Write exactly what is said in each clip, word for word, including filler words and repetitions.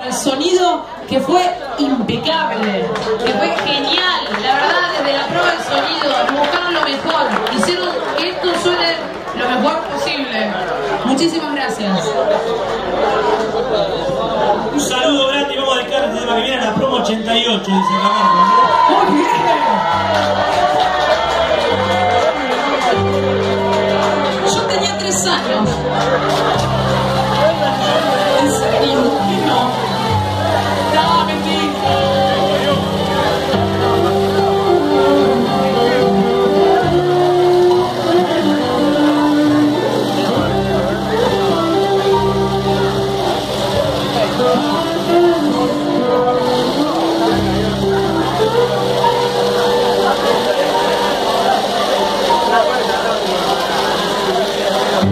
El sonido que fue impecable, que fue genial, la verdad, desde la prueba del sonido, buscaron lo mejor, hicieron que esto suene lo mejor posible. Muchísimas gracias. Un saludo grande y vamos a dedicar el tema que viene a la promo ochenta y ocho, dice Camargo. Muy bien. Yo tenía tres años. ¿En serio? No. No, mentira.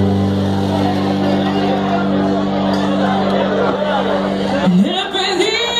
Le pedí